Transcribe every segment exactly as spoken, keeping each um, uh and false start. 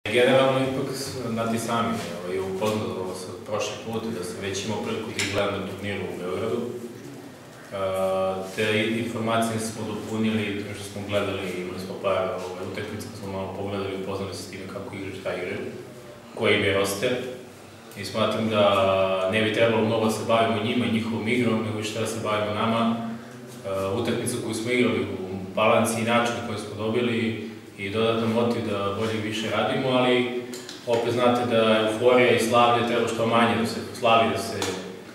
Generalno, ipak, znate sami, je upoznalo se prošle put da sam već imao priliku da ih gledam na turniru u Beogradu. Te informacije smo dopunili, što smo gledali, imali smo par utakmica, smo malo pogledali, upoznali se s time kako igraju, šta igraju, koji im je roster. I smatram da ne bi trebalo mnogo da se bavimo njima i njihovom igrom, nego šta da se bavimo nama. Utakmicu koju smo igrali u balansi i način koji smo dobili i dodatan motiv da bolje više radimo, ali opet znate da euforija i slavlje treba što manje da se slavi, da se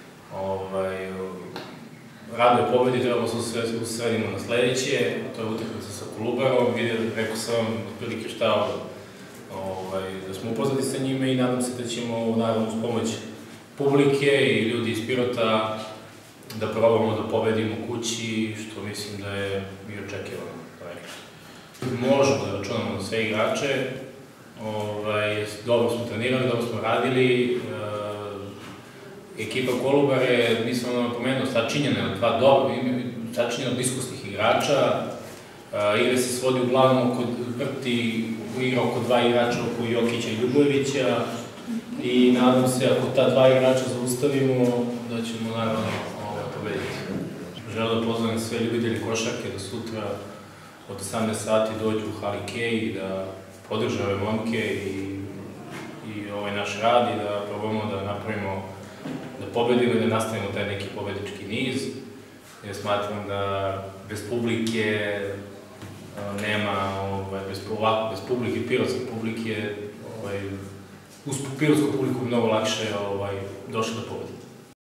raduje pobedi, trebamo se usredimo na sledeće, to je utakmica sa Kolubarom, rekao sam vam otprilike šta da smo upoznati sa njime i nadam se da ćemo, naravno, uz pomoć publike i ljudi iz Pirota da probamo da pobedimo kući, što mislim da je i očekivano. Možemo da računamo na sve igrače, dobro smo trenirali, dobro smo radili. Ekipa Kolubara je, nisam vam napomenuo, sačinjena od dva dobra, sačinjena od iskusnih igrača. Igra se svodi uglavnom oko vrti, igra oko dva igrača, oko Jokića i Ljubojevića. I nadam se, ako ta dva igrača zaustavimo, da ćemo naravno pobediti. Želim da pozovem sve ljubitelji košarke da sutra od osamnaest sati dođu u hali Kej i da podrže ove momke i ovaj naš rad i da probamo da napravimo, da pobedimo i da nastavimo taj neki pobednički niz. Jer smatram da bez publike nema, bez publike, pirotske publike, uz pirotsku publiku mnogo lakše došlo do pobede.